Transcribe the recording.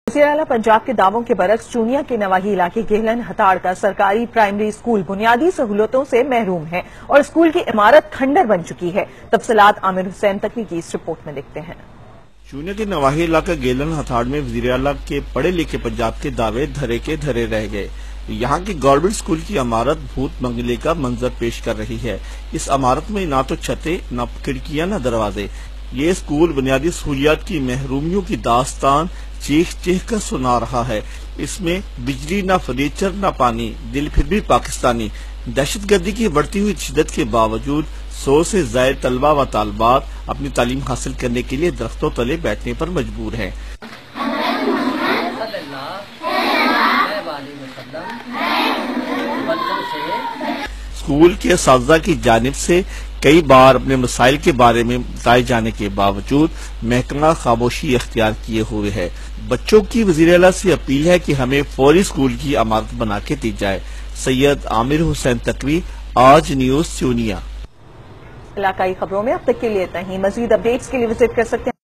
वज़ीर-ए-आला पंजाब के दावों के बरक्स चूनिया के नवाही इलाके गेहलन हताड़ का सरकारी प्राइमरी स्कूल बुनियादी सहूलतों से महरूम है और स्कूल की इमारत खंडर बन चुकी है। तफसीलात आमिर हुसैन तकवी की इस रिपोर्ट में देखते हैं। चूनिया के नवाही इलाका गेहलन हताड़ में वज़ीर-ए-आला के पढ़े लिखे पंजाब के दावे धरे के धरे रह गए। यहाँ की गवर्नमेंट स्कूल की इमारत भूत बंगले का मंजर पेश कर रही है। इस इमारत में न तो छतें, न खिड़कियां, न दरवाजे। ये स्कूल बुनियादी सहूलियात की महरूमियों की दास्तान चीख चीख कर सुना रहा है। इसमें बिजली, न फर्नीचर, न पानी, दिल फिर भी पाकिस्तानी। दहशतगर्दी की बढ़ती हुई शिद्दत के बावजूद 100 से ज्यादा तलबा व तालिबात अपनी तालीम हासिल करने के लिए दरख्तों तले बैठने पर मजबूर हैं। स्कूल के असातिज़ा की जानिब से कई बार अपने मसाइल के बारे में बताए जाने के बावजूद महकमा खामोशी अख्तियार किए हुए है। बच्चों की वज़ीर-ए-आला से अपील है कि हमें फौरी स्कूल की इमारत बना के दी जाए। सैयद आमिर हुसैन तकवी, आज न्यूज़ चूनिया। इलाकाई खबरों में अब तक के लिए इतना ही। मज़ीद अपडेट्स के लिए विजिट कर सकते हैं